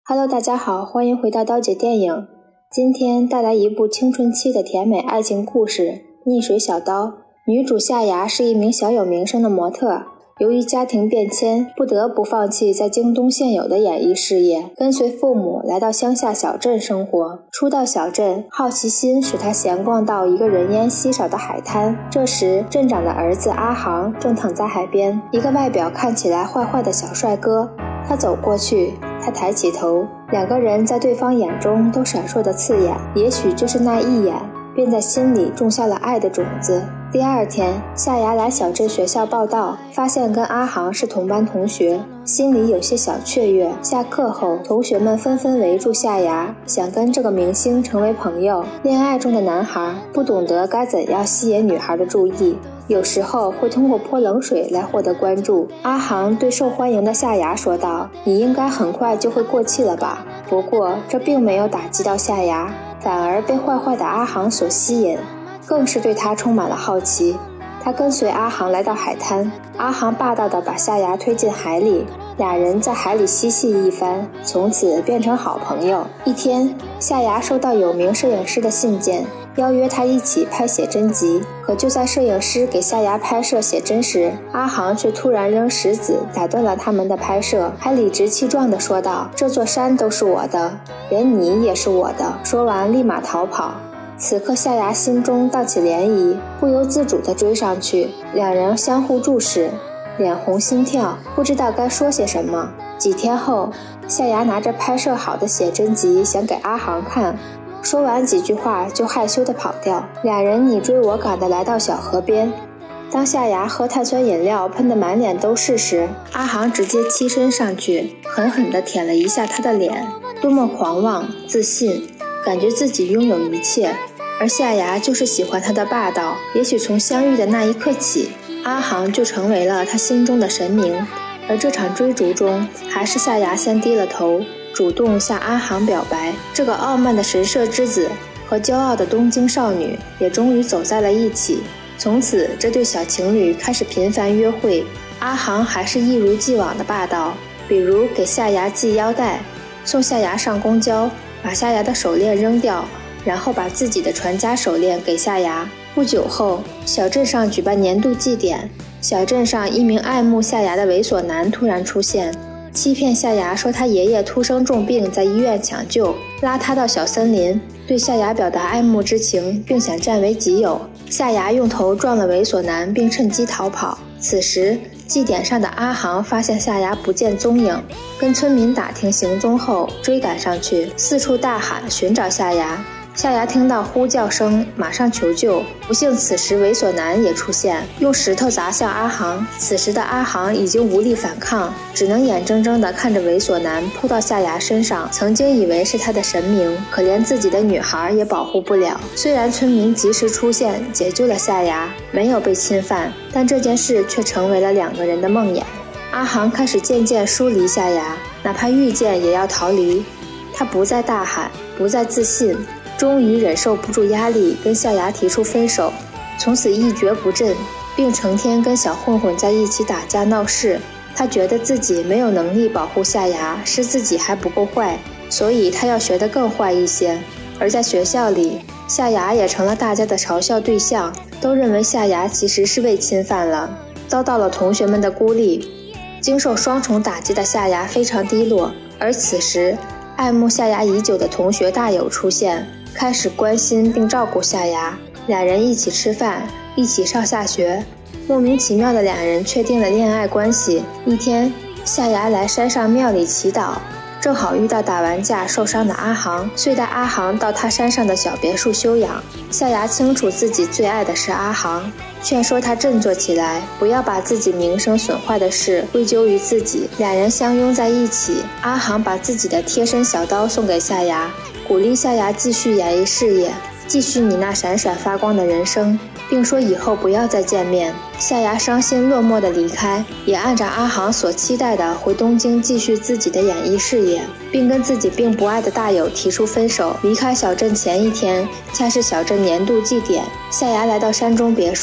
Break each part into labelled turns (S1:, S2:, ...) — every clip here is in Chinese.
S1: Hello， 大家好，欢迎回到刀姐电影。今天带来一部青春期的甜美爱情故事《逆水小刀》。女主夏芽是一名小有名声的模特，由于家庭变迁，不得不放弃在京东现有的演艺事业，跟随父母来到乡下小镇生活。初到小镇，好奇心使她闲逛到一个人烟稀少的海滩。这时，镇长的儿子阿航正躺在海边，一个外表看起来坏坏的小帅哥。他走过去，他抬起头，两个人在对方眼中都闪烁的刺眼，也许就是那一眼，便在心里种下了爱的种子。第二天，夏芽来小镇学校报到，发现跟阿航是同班同学，心里有些小雀跃。下课后，同学们纷纷围住夏芽，想跟这个明星成为朋友。恋爱中的男孩不懂得该怎样吸引女孩的注意，有时候会通过泼冷水来获得关注。阿航对受欢迎的夏芽说道：“你应该很快就会过气了吧？”不过这并没有打击到夏芽，反而被坏坏的阿航所吸引，更是对他充满了好奇。他跟随阿航来到海滩，阿航霸道地把夏芽推进海里，俩人在海里嬉戏一番，从此变成好朋友。一天，夏芽收到有名摄影师的信件，邀约他一起拍写真集。可就在摄影师给夏芽拍摄写真时，阿航却突然扔石子打断了他们的拍摄，还理直气壮地说道：“这座山都是我的，连你也是我的。”说完立马逃跑。此刻夏芽心中荡起涟漪，不由自主地追上去，两人相互注视，脸红心跳，不知道该说些什么。几天后，夏芽拿着拍摄好的写真集想给阿航看，说完几句话就害羞地跑掉。俩人你追我赶地来到小河边，当夏芽喝碳酸饮料喷得满脸都是时，阿航直接欺身上去，狠狠地舔了一下她的脸。多么狂妄自信，感觉自己拥有一切。而夏芽就是喜欢他的霸道，也许从相遇的那一刻起，阿航就成为了他心中的神明。而这场追逐中，还是夏芽先低了头，主动向阿航表白。这个傲慢的神社之子和骄傲的东京少女也终于走在了一起。从此，这对小情侣开始频繁约会。阿航还是一如既往的霸道，比如给夏芽系腰带，送夏芽上公交，把夏芽的手链扔掉，然后把自己的传家手链给夏芽。不久后，小镇上举办年度祭典，小镇上一名爱慕夏芽的猥琐男突然出现，欺骗夏芽说他爷爷突生重病，在医院抢救，拉他到小森林，对夏芽表达爱慕之情，并想占为己有。夏芽用头撞了猥琐男，并趁机逃跑。此时，祭典上的阿航发现夏芽不见踪影，跟村民打听行踪后追赶上去，四处大喊寻找夏芽。夏芽听到呼叫声，马上求救。不幸此时猥琐男也出现，用石头砸向阿航。此时的阿航已经无力反抗，只能眼睁睁地看着猥琐男扑到夏芽身上。曾经以为是他的神明，可连自己的女孩也保护不了。虽然村民及时出现解救了夏芽，没有被侵犯，但这件事却成为了两个人的梦魇。阿航开始渐渐疏离夏芽，哪怕遇见也要逃离。他不再大喊，不再自信，终于忍受不住压力，跟夏芽提出分手，从此一蹶不振，并成天跟小混混在一起打架闹事。他觉得自己没有能力保护夏芽，是自己还不够坏，所以他要学得更坏一些。而在学校里，夏芽也成了大家的嘲笑对象，都认为夏芽其实是被侵犯了，遭到了同学们的孤立。经受双重打击的夏芽非常低落，而此时爱慕夏芽已久的同学大有出现，开始关心并照顾夏芽，俩人一起吃饭，一起上下学。莫名其妙的两人确定了恋爱关系。一天，夏芽来山上庙里祈祷，正好遇到打完架受伤的阿航，遂带阿航到他山上的小别墅休养。夏芽清楚自己最爱的是阿航，劝说他振作起来，不要把自己名声损坏的事归咎于自己。两人相拥在一起，阿航把自己的贴身小刀送给夏芽，鼓励夏芽继续演艺事业，继续你那闪闪发光的人生，并说以后不要再见面。夏芽伤心落寞地离开，也按照阿航所期待的回东京继续自己的演艺事业，并跟自己并不爱的大友提出分手。离开小镇前一天，恰是小镇年度祭典，夏芽来到山中别墅，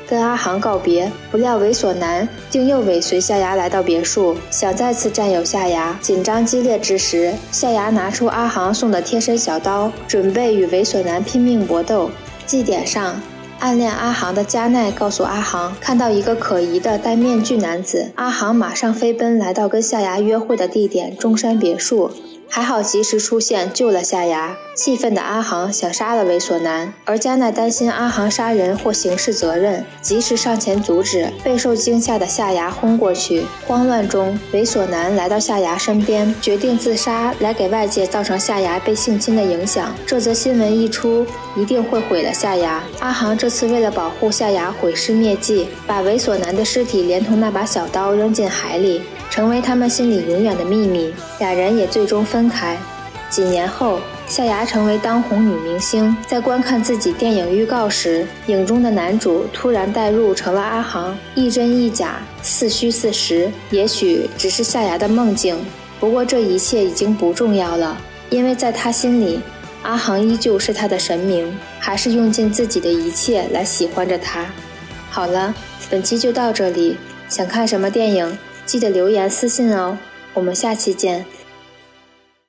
S1: 跟阿航告别，不料猥琐男竟又尾随夏芽来到别墅，想再次占有夏芽。紧张激烈之时，夏芽拿出阿航送的贴身小刀，准备与猥琐男拼命搏斗。祭典上，暗恋阿航的加奈告诉阿航，看到一个可疑的戴面具男子。阿航马上飞奔来到跟夏芽约会的地点中山别墅，还好及时出现救了夏芽。气愤的阿航想杀了猥琐男，而加奈担心阿航杀人或刑事责任，及时上前阻止，备受惊吓的夏芽轰过去。慌乱中，猥琐男来到夏芽身边，决定自杀来给外界造成夏芽被性侵的影响。这则新闻一出，一定会毁了夏芽。阿航这次为了保护夏芽毁尸灭迹，把猥琐男的尸体连同那把小刀扔进海里，成为他们心里永远的秘密。俩人也最终分开。几年后，夏芽成为当红女明星，在观看自己电影预告时，影中的男主突然代入成了阿航，亦真亦假，似虚似实，也许只是夏芽的梦境。不过这一切已经不重要了，因为在他心里，阿航依旧是他的神明，还是用尽自己的一切来喜欢着他。好了，本期就到这里，想看什么电影，记得留言私信哦，我们下期见。